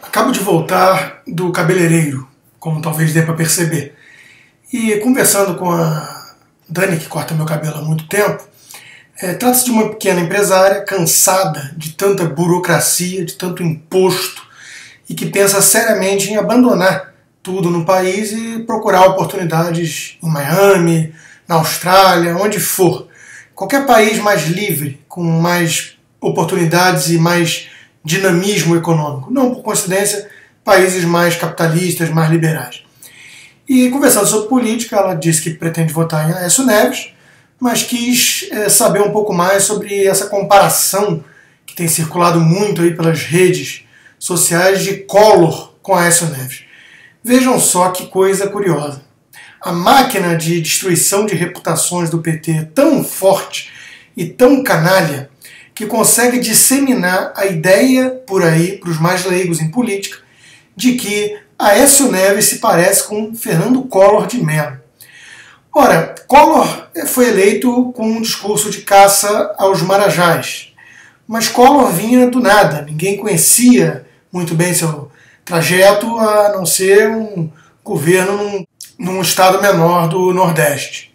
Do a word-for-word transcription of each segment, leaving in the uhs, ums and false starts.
Acabo de voltar do cabeleireiro, como talvez dê para perceber. E conversando com a Dani, que corta meu cabelo há muito tempo, é, trata-se de uma pequena empresária cansada de tanta burocracia, de tanto imposto, e que pensa seriamente em abandonar tudo no país e procurar oportunidades em Miami, na Austrália, onde for. Qualquer país mais livre, com mais oportunidades e mais dinamismo econômico. Não, por coincidência, países mais capitalistas, mais liberais. E conversando sobre política, ela disse que pretende votar em Aécio Neves, mas quis é, saber um pouco mais sobre essa comparação que tem circulado muito aí pelas redes sociais de Collor com Aécio Neves. Vejam só que coisa curiosa. A máquina de destruição de reputações do P T é tão forte e tão canalha que consegue disseminar a ideia por aí, para os mais leigos em política, de que Aécio Neves se parece com Fernando Collor de Mello. Ora, Collor foi eleito com um discurso de caça aos marajás, mas Collor vinha do nada, ninguém conhecia muito bem seu trajeto, a não ser um governo num, num estado menor do Nordeste.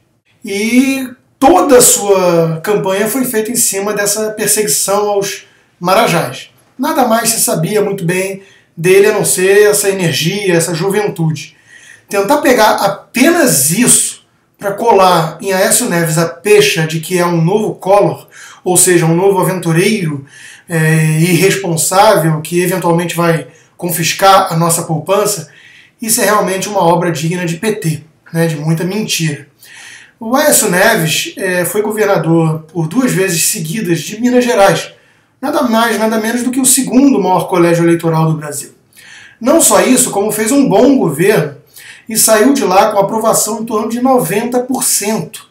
E toda a sua campanha foi feita em cima dessa perseguição aos marajás. Nada mais se sabia muito bem dele a não ser essa energia, essa juventude. Tentar pegar apenas isso para colar em Aécio Neves a pecha de que é um novo Collor, ou seja, um novo aventureiro é, irresponsável que eventualmente vai confiscar a nossa poupança, isso é realmente uma obra digna de P T, né, de muita mentira. O Aécio Neves é, foi governador por duas vezes seguidas de Minas Gerais, nada mais, nada menos do que o segundo maior colégio eleitoral do Brasil. Não só isso, como fez um bom governo e saiu de lá com aprovação em torno de noventa por cento.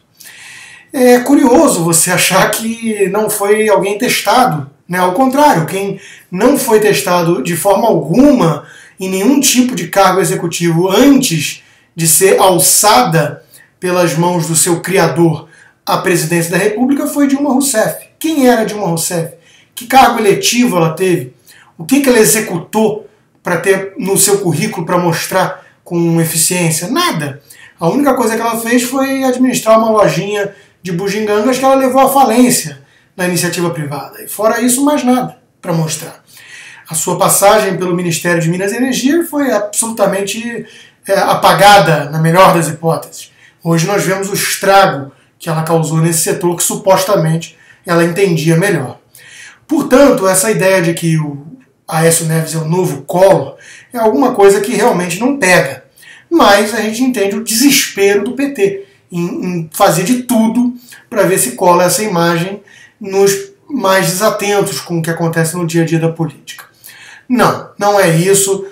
É curioso você achar que não foi alguém testado, né? Ao contrário, quem não foi testado de forma alguma em nenhum tipo de cargo executivo antes de ser alçada pelas mãos do seu criador à presidência da República foi Dilma Rousseff. Quem era Dilma Rousseff? Que cargo eletivo ela teve? O que, que ela executou para ter no seu currículo para mostrar com eficiência? Nada. A única coisa que ela fez foi administrar uma lojinha de bugigangas que ela levou à falência na iniciativa privada. E fora isso, mais nada para mostrar. A sua passagem pelo Ministério de Minas e Energia foi absolutamente é, apagada, na melhor das hipóteses. Hoje nós vemos o estrago que ela causou nesse setor que supostamente ela entendia melhor. Portanto, essa ideia de que o Aécio Neves é o novo Collor é alguma coisa que realmente não pega. Mas a gente entende o desespero do P T em, em fazer de tudo para ver se cola essa imagem nos mais desatentos com o que acontece no dia a dia da política. Não, não é isso.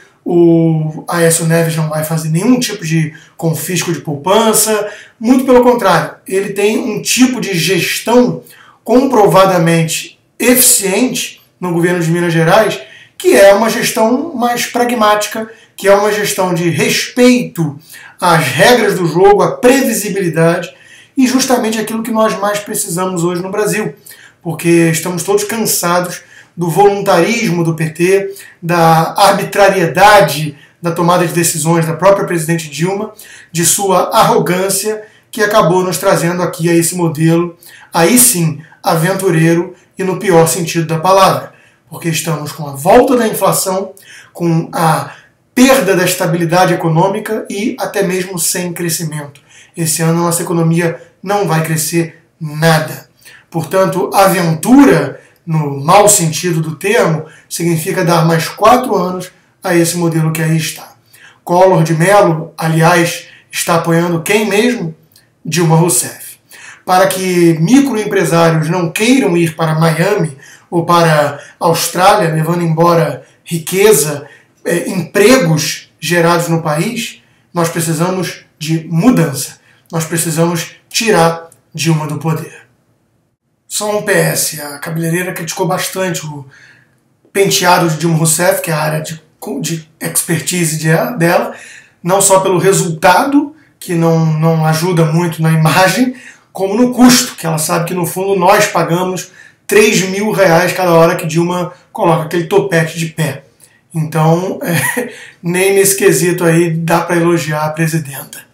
O Aécio Neves não vai fazer nenhum tipo de confisco de poupança, muito pelo contrário, ele tem um tipo de gestão comprovadamente eficiente no governo de Minas Gerais, que é uma gestão mais pragmática, que é uma gestão de respeito às regras do jogo, à previsibilidade e justamente aquilo que nós mais precisamos hoje no Brasil, porque estamos todos cansados do voluntarismo do P T, da arbitrariedade da tomada de decisões da própria presidente Dilma, de sua arrogância, que acabou nos trazendo aqui a esse modelo, aí sim, aventureiro e no pior sentido da palavra, porque estamos com a volta da inflação, com a perda da estabilidade econômica e até mesmo sem crescimento. Esse ano a nossa economia não vai crescer nada. Portanto, aventura, no mau sentido do termo, significa dar mais quatro anos a esse modelo que aí está. Collor de Mello, aliás, está apoiando quem mesmo? Dilma Rousseff. Para que microempresários não queiram ir para Miami ou para a Austrália, levando embora riqueza, eh, empregos gerados no país, nós precisamos de mudança. Nós precisamos tirar Dilma do poder. Só um P S, a cabeleireira criticou bastante o penteado de Dilma Rousseff, que é a área de, de expertise dela, não só pelo resultado, que não, não ajuda muito na imagem, como no custo, que ela sabe que no fundo nós pagamos três mil reais cada hora que Dilma coloca aquele topete de pé. Então, é, nem nesse quesito aí dá para elogiar a presidenta.